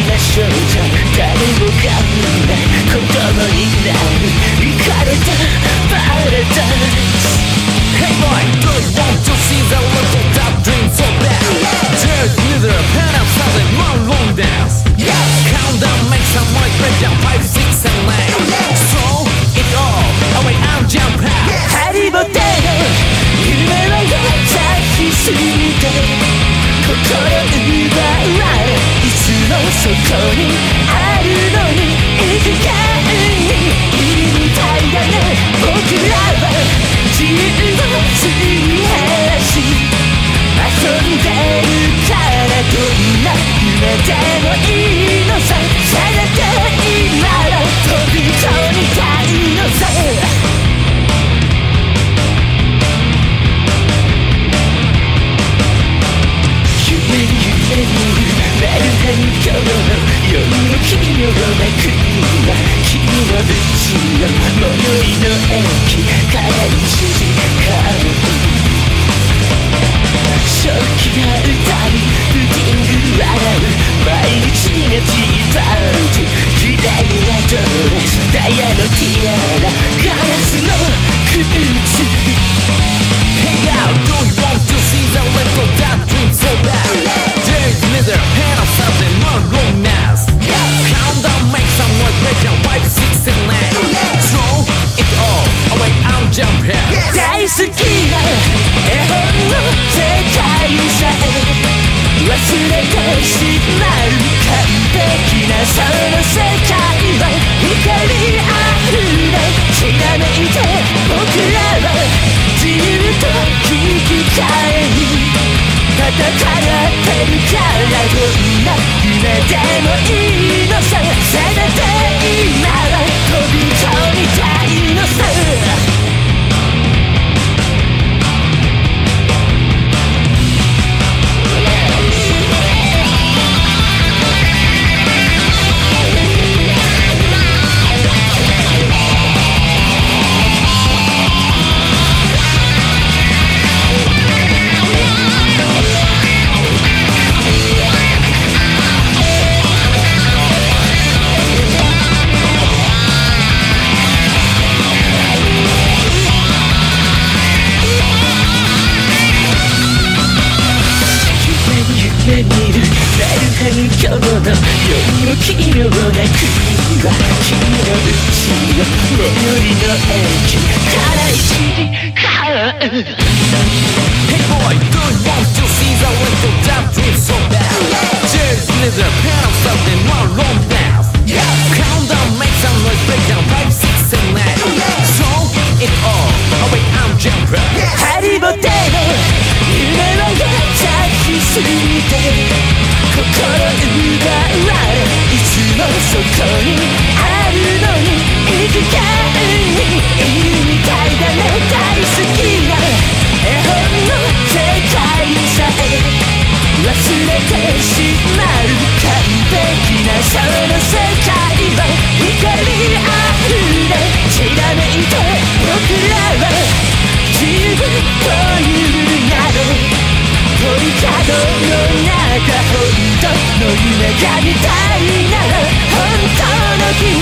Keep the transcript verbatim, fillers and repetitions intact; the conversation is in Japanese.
少女誰もがみんな子供になるイカれたパラダイス Hey boy, do you want to see the little top dream so bad? There's neither a pen of something one long dance. Count down, make some noise, break down five, six, and nine. So it all, away and jump out. ハリボテの夢は咲きすぎて心奪われいつもそこにあるのに生きがいにみたいだね僕らは自由をすり減らし遊んでるからどんな夢でもいいのさせめて今は飛び込みたいのさ夢に夢にメルヘン今日の夜の奇妙な国は君のうちの最寄りの駅からいちじかん正気が歌いブディング笑う毎日がティーパーティー綺麗なドレスダイヤのティアラガラスの靴 Hey now, do you want to see the little that dream so bad? There's neither pen or something more romance. Count down, make some noise, break down five, six, and nine. Throw it all away and jump here. 大好きな絵本の世界さえ忘れてしまう完璧なその世界は光あふれきらめいて僕らは自由と引き換えに戦ってるからどんな夢でもいいのさせめて今は飛び込みたいのさ夢見るメルヘン今日の夜の奇妙な国は君のうちの最寄りの駅からいちじかん Hey boy, do you want to see the little damn dream so bad? There's neither pen or something more long dance. Count down, make some noise, break down five, six, and nine. So it all away and jump out. ハリボテの夢は咲きすぎて心奪われいつもそこにあるのに生きがいにいるみたいだね大好きな絵本の世界さえ忘れてしまう完璧なその世界は光あふれきらめいて僕らは自由という名の鳥角の中本当の夢が見たいなら本当の君